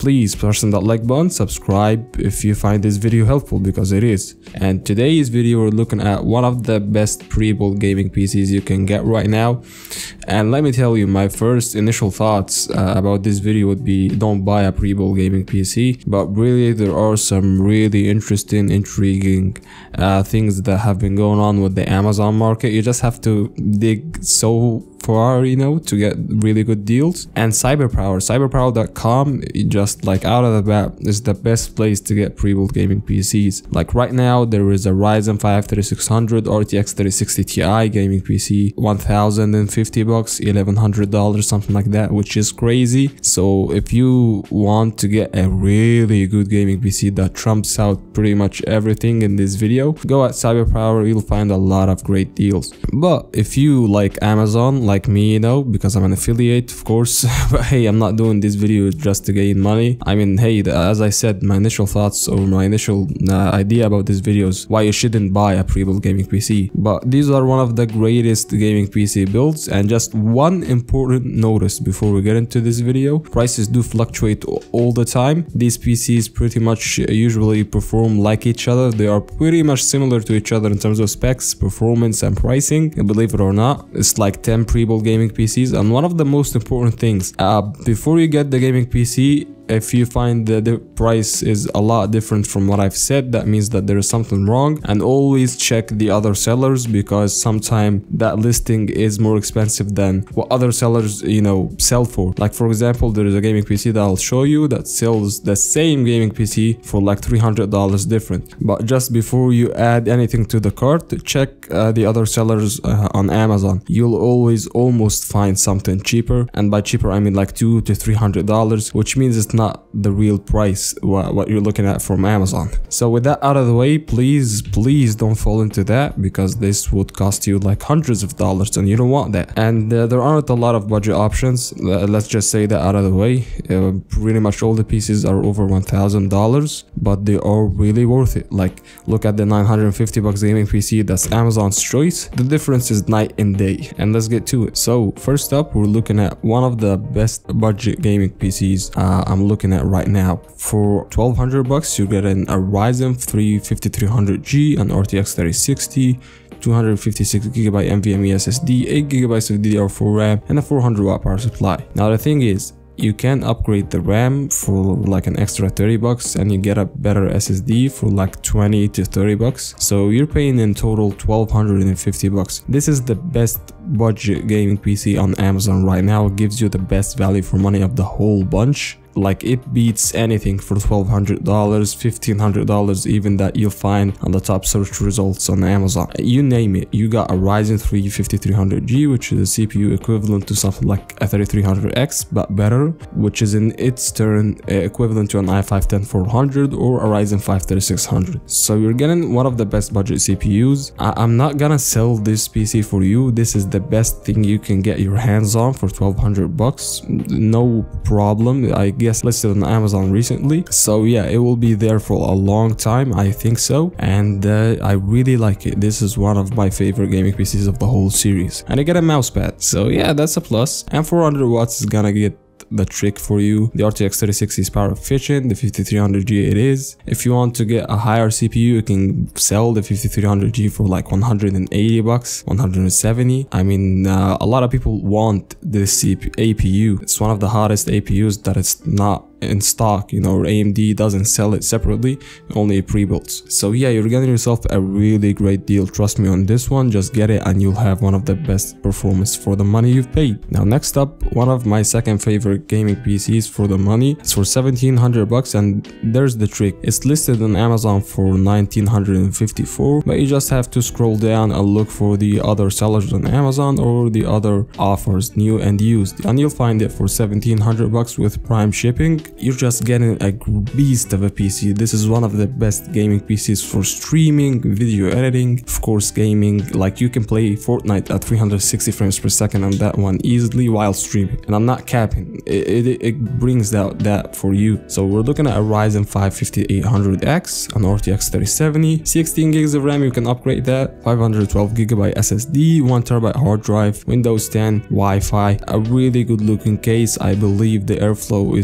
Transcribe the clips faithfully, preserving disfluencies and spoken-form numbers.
please press that like button, subscribe if you find this video helpful, because it is. And today's video we're looking at one of the best pre-built gaming P Cs you can get right now. And let me tell you, my first initial thoughts uh, about this video would be don't buy a pre-built gaming P C, but really there are some really interesting, intriguing uh, things that have been going on with the Amazon market. You just have to dig so far, you know, to get really good deals. And CyberPower, cyberpower dot com, just like out of the bat, is the best place to get pre-built gaming P Cs. Like right now there is a Ryzen five thirty-six hundred R T X thirty sixty Ti gaming P C, one thousand fifty bucks, eleven hundred dollars, something like that, which is crazy. So if you want to get a really good gaming P C that trumps out pretty much everything in this video, go at CyberPower. You'll find a lot of great deals. But if you like Amazon like me, you know, because I'm an affiliate, of course, but hey, I'm not doing this video just to gain money. I mean, hey, the, as I said, my initial thoughts or my initial uh, idea about this video is why you shouldn't buy a pre-built gaming P C. But these are one of the greatest gaming P C builds. And just one important notice before we get into this video: prices do fluctuate all the time. These P Cs pretty much usually perform like each other. They are pretty much similar to each other in terms of specs, performance, and pricing. And believe it or not, it's like ten pre-built gaming P Cs. And one of the most important things, uh, before you get the gaming P C, if you find that the price is a lot different from what I've said, that means that there is something wrong. And always check the other sellers, because sometimes that listing is more expensive than what other sellers, you know, sell for. Like for example, there is a gaming P C that I'll show you that sells the same gaming P C for like three hundred dollars different. But just before you add anything to the cart, check uh, the other sellers uh, on Amazon. You'll always almost find something cheaper, and by cheaper I mean like two to three hundred dollars, which means it's not the real price what, what you're looking at from Amazon. So with that out of the way, please please don't fall into that, because this would cost you like hundreds of dollars and you don't want that. And uh, there aren't a lot of budget options, uh, let's just say that out of the way. Uh, pretty much all the pieces are over one thousand dollars, but they are really worth it. Like look at the nine hundred fifty bucks gaming P C, that's Amazon's choice. The difference is night and day. And let's get to it. So first up, we're looking at one of the best budget gaming P Cs uh, I'm looking at right now. For twelve hundred bucks, you're getting a Ryzen three fifty-three hundred G, an R T X thirty sixty, two hundred fifty-six gigabyte NVMe S S D, eight gigabytes of D D R four RAM, and a four hundred watt power supply. Now the thing is, you can upgrade the RAM for like an extra thirty bucks, and you get a better S S D for like twenty to thirty bucks. So you're paying in total twelve fifty bucks. This is the best budget gaming P C on Amazon right now. It gives you the best value for money of the whole bunch. Like it beats anything for twelve hundred dollars, fifteen hundred dollars even, that you'll find on the top search results on Amazon. You name it, you got a Ryzen three fifty-three hundred G, which is a C P U equivalent to something like a thirty-three hundred X, but better, which is in its turn uh, equivalent to an i five ten four hundred or a Ryzen five thirty-six hundred. So you're getting one of the best budget C P Us. I I'm not gonna sell this P C for you. This is the best thing you can get your hands on for twelve hundred bucks. No problem. I guess listed on Amazon recently, so yeah, it will be there for a long time, I think so. And uh, I really like it. This is one of my favorite gaming P Cs of the whole series. And I get a mouse pad, so yeah, that's a plus. And four hundred watts is gonna get the trick for you. The R T X thirty sixty is power efficient, the fifty-three hundred G it is. If you want to get a higher C P U, you can sell the fifty-three hundred G for like one hundred eighty bucks, one hundred seventy. I mean, uh, a lot of people want this C P U, A P U. It's one of the hottest A P Us that it's not in stock, you know, A M D doesn't sell it separately, only pre-builts. So yeah, you're getting yourself a really great deal. Trust me on this one, just get it and you'll have one of the best performance for the money you've paid. Now next up, one of my second favorite gaming P Cs for the money. It's for seventeen hundred bucks, and there's the trick. It's listed on Amazon for nineteen fifty-four, but you just have to scroll down and look for the other sellers on Amazon or the other offers, new and used, and you'll find it for seventeen hundred bucks with Prime shipping. You're just getting a beast of a P C. This is one of the best gaming P Cs for streaming, video editing, of course gaming. Like you can play Fortnite at three hundred sixty frames per second on that one easily while streaming, and I'm not capping. It, it, it brings that that for you. So we're looking at a Ryzen five fifty-eight hundred X, an R T X thirty seventy, sixteen gigs of RAM. You can upgrade that, five hundred twelve gigabyte S S D, one terabyte hard drive, Windows ten, Wi-Fi, a really good looking case. I believe the airflow is decent.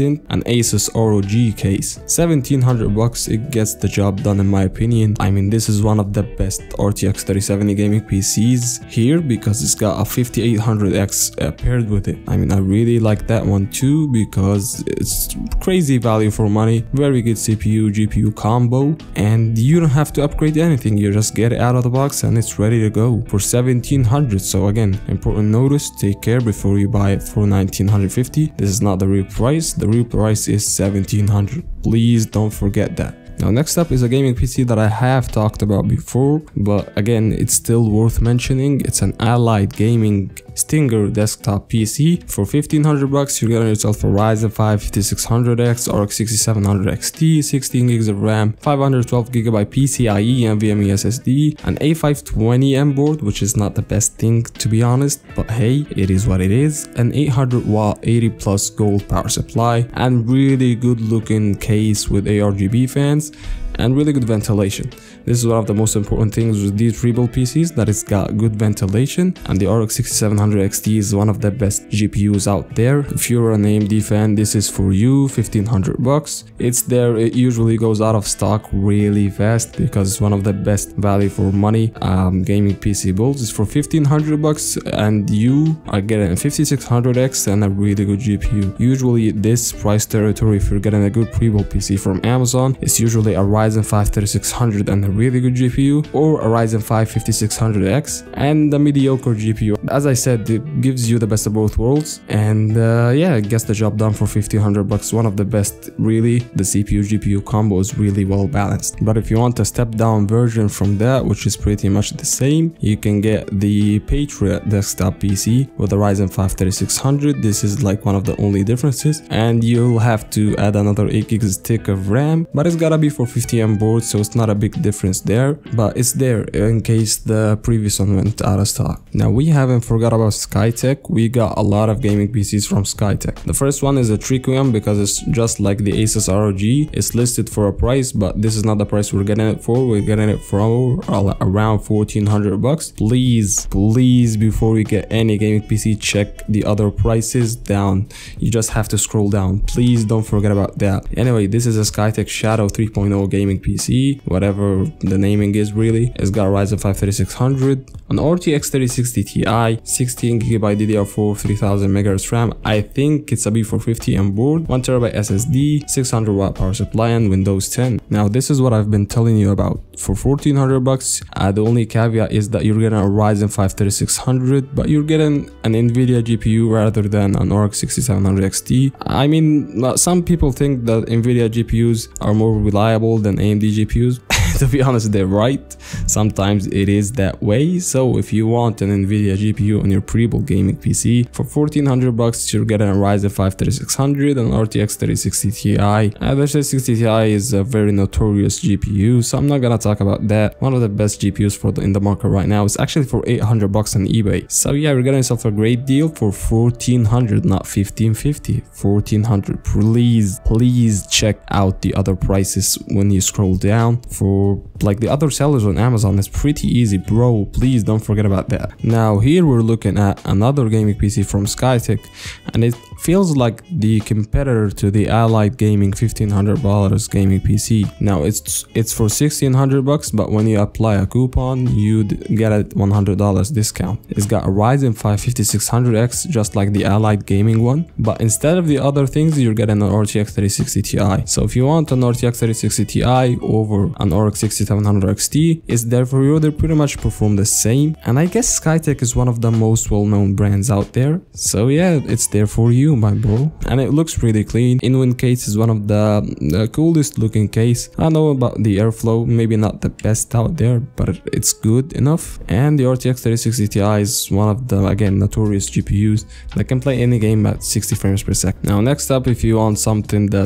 Ryzen, and Asus R O G case. seventeen hundred bucks, it gets the job done in my opinion. I mean, this is one of the best R T X thirty seventy gaming P Cs here because it's got a fifty-eight hundred X uh, paired with it. I mean, I really like that one too because it's crazy value for money, very good C P U G P U combo, and you don't have to upgrade anything. You just get it out of the box and it's ready to go for seventeen hundred. So again, important notice, take care before you buy it for nineteen fifty. This is not the real price. The real price is seventeen hundred. Please don't forget that. Now next up is a gaming P C that I have talked about before, but again it's still worth mentioning. It's an Allied Gaming Stinger desktop P C. For fifteen hundred bucks you're getting yourself a Ryzen five fifty-six hundred X, R X sixty-seven hundred X T, sixteen gigs of RAM, five hundred twelve gigabyte PCIe NVMe S S D, an A five twenty M board, which is not the best thing to be honest, but hey, it is what it is, an eight hundred watt eighty plus gold power supply, and really good looking case with A R G B fans and really good ventilation. This is one of the most important things with these pre-built P Cs, that it's got good ventilation, and the R X sixty-seven hundred X T is one of the best G P Us out there. If you're an A M D fan, this is for you. Fifteen hundred bucks. It's there. It usually goes out of stock really fast because it's one of the best value for money um, gaming P C builds. It's for fifteen hundred bucks, and you are getting a fifty-six hundred X and a really good G P U. Usually this price territory, if you're getting a good pre-built P C from Amazon, it's usually a Ryzen five thirty-six hundred and a really good G P U, or a Ryzen five fifty-six hundred X and a mediocre G P U. As I said, it gives you the best of both worlds, and uh, yeah, it gets the job done for fifteen hundred bucks. One of the best, really. The C P U G P U combo is really well balanced. But if you want a step down version from that, which is pretty much the same, you can get the Patriot desktop P C with the Ryzen five thirty-six hundred. This is like one of the only differences, and you'll have to add another eight gigs tick of RAM, but it's gotta be for fifty M board, so it's not a big difference there, but it's there in case the previous one went out of stock. Now we haven't forgot about Skytech. We got a lot of gaming P Cs from Skytech. The first one is a Triquium because it's just like the Asus R O G. It's listed for a price, but this is not the price we're getting it for. We're getting it for around fourteen hundred bucks. Please, please, before you get any gaming P C, check the other prices down. You just have to scroll down. Please don't forget about that. Anyway, this is a Skytech Shadow three point oh gaming P C, whatever the naming is really. It's got a Ryzen five thirty-six hundred, an R T X thirty sixty Ti, sixteen gigabyte D D R four, three thousand megahertz RAM. I think it's a B four fifty M board, one terabyte S S D, six hundred watt power supply, and Windows ten. Now this is what I've been telling you about. For fourteen hundred bucks, uh, the only caveat is that you're getting a Ryzen five thirty-six hundred, but you're getting an Nvidia G P U rather than an R X sixty-seven hundred X T. I mean, some people think that Nvidia G P Us are more reliable than A M D G P Us. To be honest, they're right. Sometimes it is that way. So if you want an Nvidia G P U on your pre-built gaming P C for fourteen hundred bucks, you're getting a Ryzen five thirty-six hundred and R T X thirty sixty Ti. Uh, the thirty sixty Ti is a very notorious G P U, so I'm not gonna talk about that. One of the best G P Us for the, in the market right now is actually for eight hundred bucks on eBay. So yeah, you're getting yourself a great deal for fourteen hundred, not fifteen fifty. fourteen hundred. Please, please check out the other prices when you scroll down. For like the other sellers on Amazon, it's pretty easy, bro. Please don't forget about that. Now here we're looking at another gaming P C from Skytech, and it feels like the competitor to the Allied Gaming fifteen hundred dollars gaming P C. Now it's it's for sixteen hundred bucks, but when you apply a coupon, you'd get a one hundred dollars discount. It's got a Ryzen five fifty-six hundred X, just like the Allied Gaming one, but instead of the other things, you're getting an R T X thirty sixty Ti. So if you want an R T X thirty sixty Ti over an R X sixty-seven hundred X T, it's there for you. They pretty much perform the same, and I guess Skytech is one of the most well-known brands out there, so yeah, it's there for you, my bro. And it looks pretty clean. InWin case is one of the, the coolest looking case. I know about the airflow, maybe not the best out there, but it's good enough. And the R T X thirty sixty Ti is one of the, again, notorious G P Us that can play any game at sixty frames per second. Now next up, if you want something that's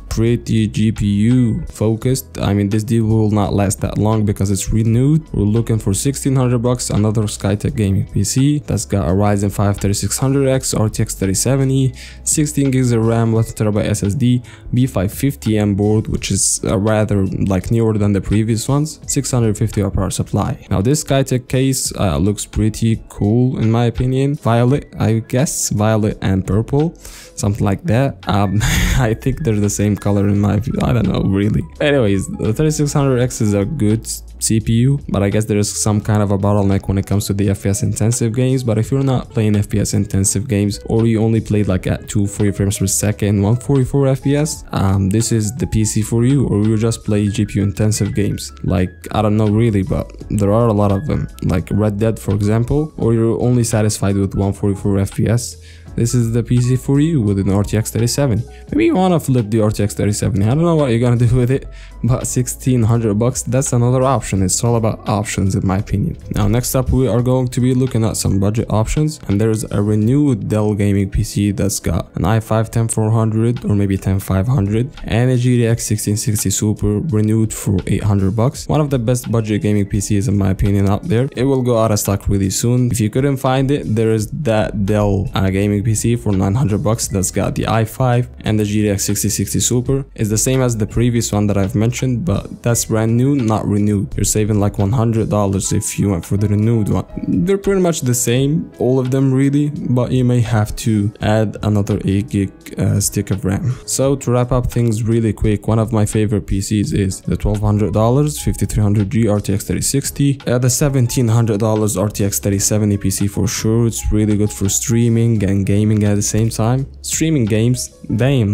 pretty G P U focused. I mean, this deal will not last that long because it's renewed. We're looking for sixteen hundred bucks, another Skytech gaming P C that's got a Ryzen five thirty-six hundred X, R T X thirty seventy, sixteen gigs of RAM, one terabyte S S D, B five fifty M board, which is uh, rather like newer than the previous ones, six hundred fifty watt power supply. Now this Skytech case uh, looks pretty cool in my opinion. Violet, I guess, violet and purple, something like that. Um, I think they're the same color in my view. I don't know really. Anyways, the thirty-six hundred X is a good C P U, but I guess there is some kind of a bottleneck when it comes to the F P S intensive games. But if you're not playing F P S intensive games, or you only played like at two forty frames per second, one forty-four F P S, um, this is the P C for you. Or you just play G P U intensive games, like I don't know really, but there are a lot of them, like Red Dead for example. Or you're only satisfied with one forty-four F P S, this is the P C for you with an R T X thirty-seven. Maybe you want to flip the R T X thirty seventy. I don't know what you're gonna do with it, but sixteen hundred bucks, that's another option. It's all about options in my opinion. Now next up we are going to be looking at some budget options, and there's a renewed Dell gaming P C that's got an i five ten four hundred or maybe ten five hundred and a G T X sixteen sixty Super renewed for eight hundred bucks. One of the best budget gaming P Cs in my opinion out there. It will go out of stock really soon. If you couldn't find it, there is that Dell uh, gaming P C for nine hundred bucks that's got the i five and the G T X sixty sixty Super. It's the same as the previous one that I've mentioned, but that's brand new, not renewed. You're saving like one hundred dollars if you went for the renewed one. They're pretty much the same, all of them really, but you may have to add another eight gig uh, stick of RAM. So to wrap up things really quick, one of my favorite P Cs is the twelve hundred dollars fifty-three hundred G R T X thirty sixty, uh, the seventeen hundred dollars R T X thirty seventy P C for sure. It's really good for streaming and gaming at the same time. Streaming games, damn.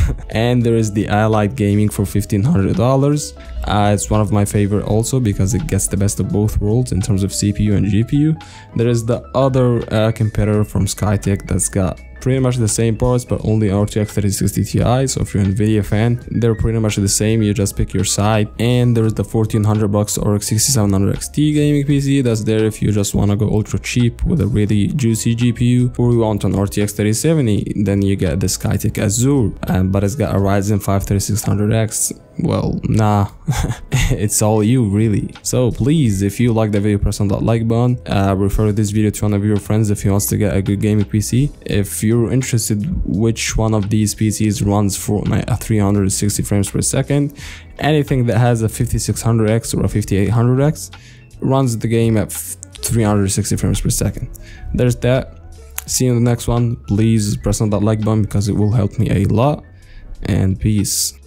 And there is the Allied Gaming for fifteen hundred dollars. Uh, it's one of my favorite also because it gets the best of both worlds in terms of C P U and G P U. There is the other uh, competitor from Skytech that's got pretty much the same parts but only R T X thirty sixty Ti. So if you're an Nvidia fan, they're pretty much the same, you just pick your side. And there's the fourteen hundred bucks R X sixty-seven hundred X T gaming P C that's there if you just want to go ultra cheap with a really juicy G P U, or you want an R T X thirty seventy, then you get the Skytech Azure, and but it's got a Ryzen five thirty-six hundred X. Well, nah, it's all you really. So please, if you like the video, press on that like button, uh, refer this video to one of your friends if he wants to get a good gaming P C. If you're interested which one of these P Cs runs Fortnite at three hundred sixty frames per second, anything that has a fifty-six hundred X or a fifty-eight hundred X runs the game at three hundred sixty frames per second. There's that. See you in the next one. Please press on that like button because it will help me a lot, and peace.